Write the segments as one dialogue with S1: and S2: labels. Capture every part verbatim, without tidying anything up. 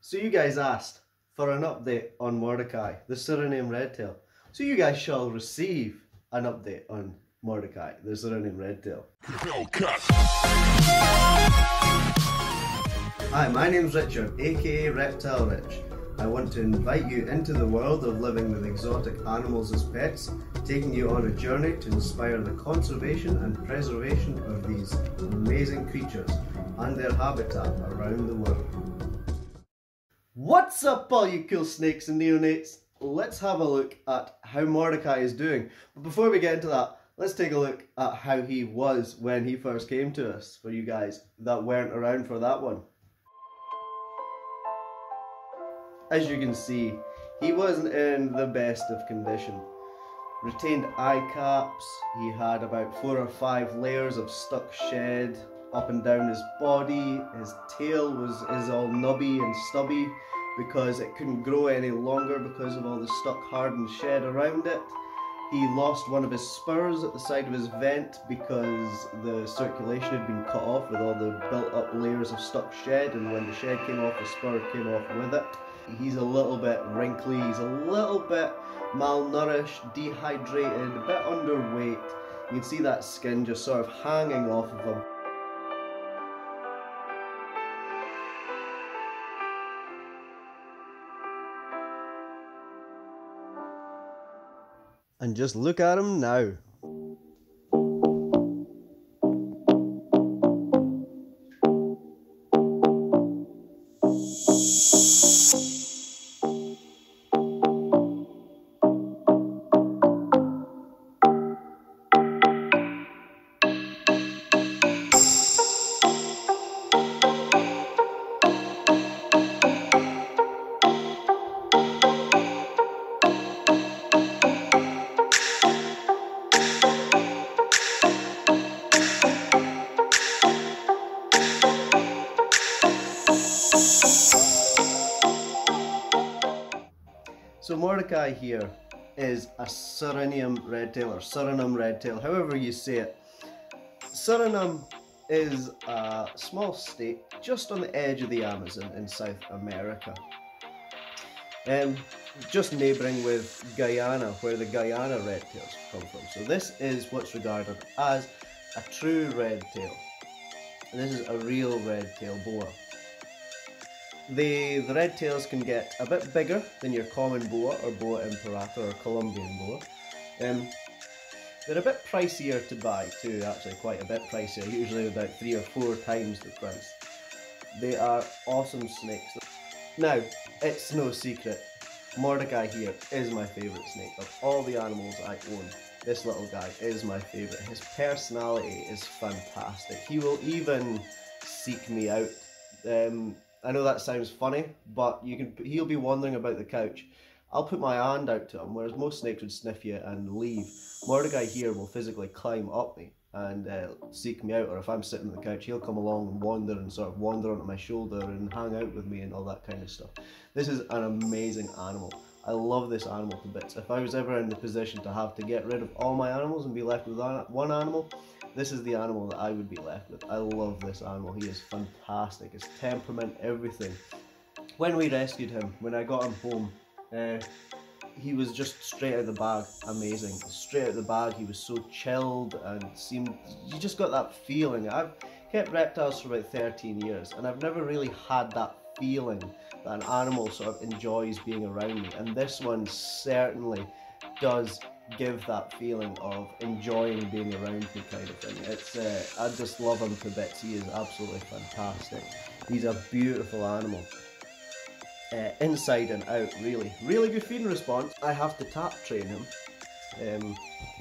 S1: So you guys asked for an update on Mordecai, the Suriname redtail. So you guys shall receive an update on Mordecai, the Suriname redtail. Hi, my name's Richard, aka Reptile Rich. I want to invite you into the world of living with exotic animals as pets, taking you on a journey to inspire the conservation and preservation of these amazing creatures and their habitat around the world. What's up, all you cool snakes and neonates? Let's have a look at how Mordecai is doing. But before we get into that, let's take a look at how he was when he first came to us, for you guys that weren't around for that one. As you can see, he wasn't in the best of condition. Retained eye caps, he had about four or five layers of stuck shed up and down his body. His tail was is all nubby and stubby because it couldn't grow any longer because of all the stuck hardened shed around it. He lost one of his spurs at the side of his vent because the circulation had been cut off with all the built up layers of stuck shed, and when the shed came off, the spur came off with it. He's a little bit wrinkly, he's a little bit malnourished, dehydrated, a bit underweight. You can see that skin just sort of hanging off of him. And just look at him now. So Mordecai here is a Suriname redtail, or Suriname redtail, however you say it. Suriname is a small state just on the edge of the Amazon in South America. Um, just neighbouring with Guyana, where the Guyana redtails come from. So this is what's regarded as a true redtail. This is a real redtail boa. The, the red tails can get a bit bigger than your common boa or boa imperata or Colombian boa. Um, they're a bit pricier to buy too, actually quite a bit pricier, usually about three or four times the price. They are awesome snakes. Now, it's no secret, Mordecai here is my favourite snake. Of all the animals I own, this little guy is my favourite. His personality is fantastic. He will even seek me out. Um, I know that sounds funny, but you can. He'll be wandering about the couch. I'll put my hand out to him, whereas most snakes would sniff you and leave. Mordecai here will physically climb up me and uh, seek me out, or if I'm sitting on the couch, he'll come along and wander and sort of wander onto my shoulder and hang out with me and all that kind of stuff. This is an amazing animal. I love this animal to bits. If I was ever in the position to have to get rid of all my animals and be left with one animal, this is the animal that I would be left with. I love this animal. He is fantastic. His temperament, everything. When we rescued him, when I got him home, uh, he was just straight out of the bag. Amazing. Straight out of the bag. He was so chilled and seemed... You just got that feeling. I've kept reptiles for about thirteen years, and I've never really had that feeling that an animal sort of enjoys being around me. And this one certainly does give that feeling of enjoying being around me, kind of thing. It's uh, I just love him to bits. He is absolutely fantastic. He's a beautiful animal, uh, inside and out. Really, really good feeding response. I have to tap train him. Um,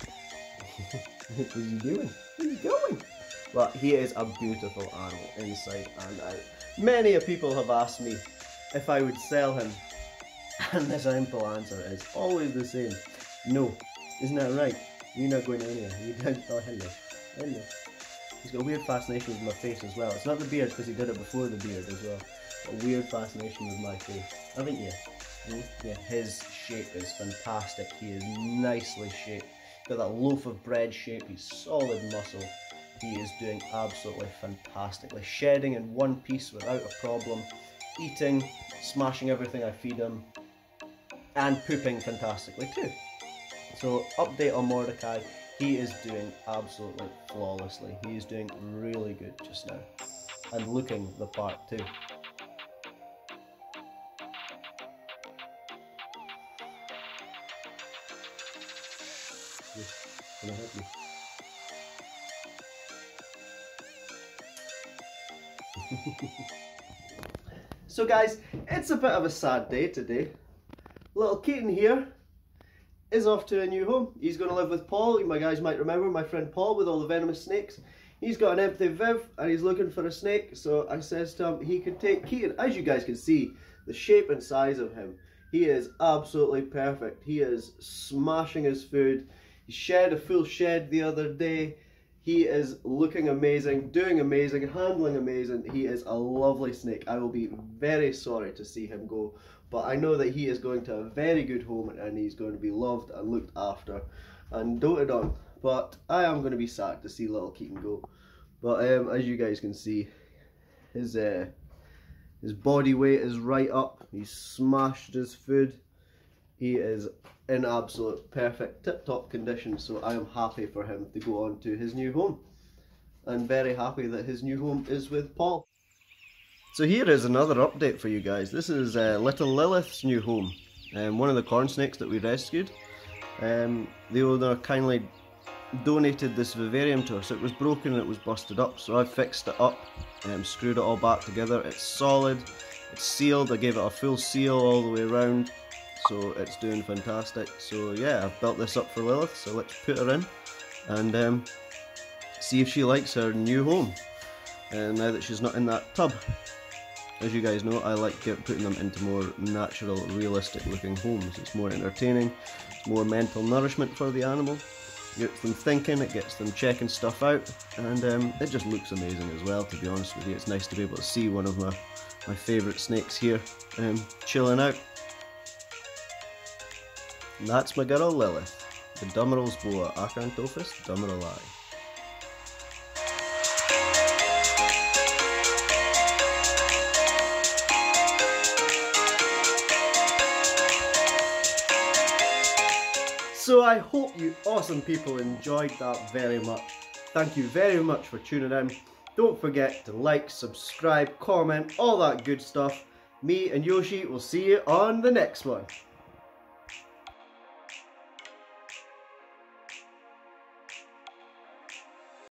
S1: what is he doing? Where's he going? But he is a beautiful animal inside and out. Many a people have asked me if I would sell him, and the simple answer is always the same: no. Isn't that right? You're not going anywhere. You don't. Oh, hello. Hello. He's got a weird fascination with my face as well. It's not the beard, because he did it before the beard as well. A weird fascination with my face. Haven't you? Hmm? Yeah, his shape is fantastic. He is nicely shaped. Got that loaf of bread shape. He's solid muscle. He is doing absolutely fantastically. Shedding in one piece without a problem. eating, smashing everything I feed him, and pooping fantastically too. So update on Mordecai, he is doing absolutely flawlessly. He is doing really good just now, and looking the part too. Can I help you? So guys, it's a bit of a sad day today. Little Keaton here is off to a new home. He's going to live with Paul. You my guys might remember my friend Paul with all the venomous snakes. He's got an empty Viv and he's looking for a snake, so I says to him he could take Keaton. As you guys can see, the shape and size of him, he is absolutely perfect. He is smashing his food. He shed a full shed the other day. He is looking amazing, doing amazing, handling amazing. He is a lovely snake. I will be very sorry to see him go, but I know that he is going to a very good home and he's going to be loved and looked after and doted on. But I am going to be sad to see little Keaton go. But um, as you guys can see, his uh, his body weight is right up. He's smashed his food. He is in absolute perfect tip-top condition, so I am happy for him to go on to his new home. I'm very happy that his new home is with Paul. So here is another update for you guys. This is uh, little Lilith's new home, um, one of the corn snakes that we rescued. Um, the owner kindly donated this vivarium to us. It was broken and it was busted up, so I fixed it up and um, screwed it all back together. It's solid, it's sealed, I gave it a full seal all the way around, so it's doing fantastic. So yeah, I've built this up for Lilith, so let's put her in and um, see if she likes her new home, and now that she's not in that tub. As you guys know, I like putting them into more natural, realistic looking homes. It's more entertaining, more mental nourishment for the animal. It gets them thinking, it gets them checking stuff out, and um, it just looks amazing as well, to be honest with you. It's nice to be able to see one of my, my favourite snakes here um, chilling out. And that's my girl Lilith, the Dumeral's boa, Acanthopus dumerali. So I hope you awesome people enjoyed that very much. Thank you very much for tuning in. Don't forget to like, subscribe, comment, all that good stuff. Me and Yoshi will see you on the next one.